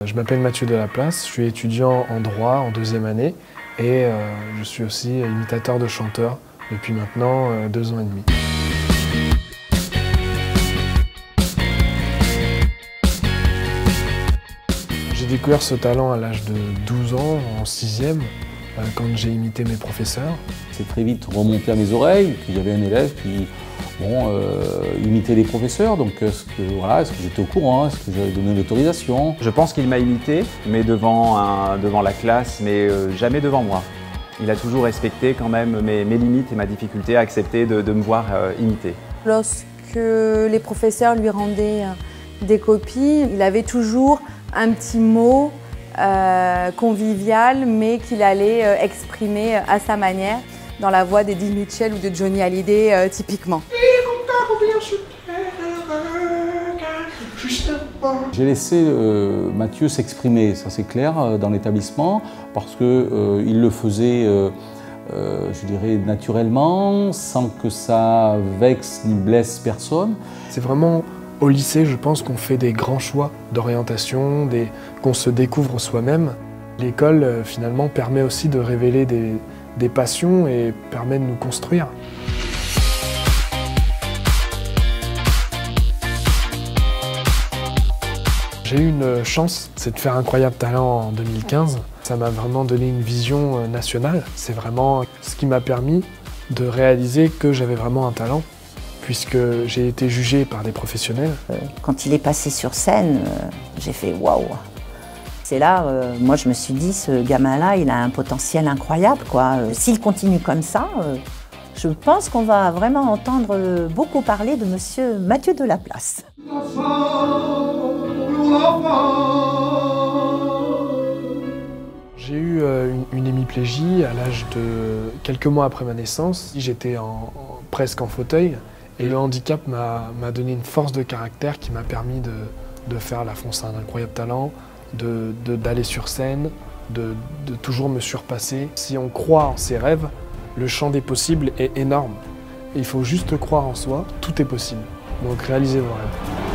Je m'appelle Mathieu Delaplace, je suis étudiant en droit en 2e année et je suis aussi imitateur de chanteur depuis maintenant 2 ans et demi. J'ai découvert ce talent à l'âge de 12 ans, en 6e, quand j'ai imité mes professeurs. C'est très vite remonté à mes oreilles, qu'il y avait un élève qui imitait les professeurs, donc est-ce que j'étais au courant, est-ce que j'avais donné l'autorisation? Je pense qu'il m'a imité, mais devant la classe, mais jamais devant moi. Il a toujours respecté quand même mes limites et ma difficulté à accepter de me voir imiter. Lorsque les professeurs lui rendaient des copies, il avait toujours un petit mot convivial, mais qu'il allait exprimer à sa manière, dans la voix d'Eddie Mitchell ou de Johnny Hallyday typiquement. J'ai laissé Mathieu s'exprimer, ça c'est clair, dans l'établissement, parce qu'il le faisait, je dirais, naturellement, sans que ça vexe ni blesse personne. C'est vraiment au lycée, je pense, qu'on fait des grands choix d'orientation, qu'on se découvre soi-même. L'école, finalement, permet aussi de révéler des passions et permet de nous construire. J'ai eu une chance, c'est de faire Incroyable Talent en 2015. Ça m'a vraiment donné une vision nationale. C'est vraiment ce qui m'a permis de réaliser que j'avais vraiment un talent, puisque j'ai été jugé par des professionnels. Quand il est passé sur scène, j'ai fait waouh! C'est là, moi je me suis dit, ce gamin-là, il a un potentiel incroyable, quoi. S'il continue comme ça, je pense qu'on va vraiment entendre beaucoup parler de monsieur Mathieu Delaplace. J'ai eu une hémiplégie à l'âge de quelques mois après ma naissance. J'étais presque en fauteuil et le handicap m'a donné une force de caractère qui m'a permis de faire la fonce d'un incroyable talent, d'aller sur scène, de toujours me surpasser. Si on croit en ses rêves, le champ des possibles est énorme. Il faut juste croire en soi, tout est possible. Donc réalisez vos rêves.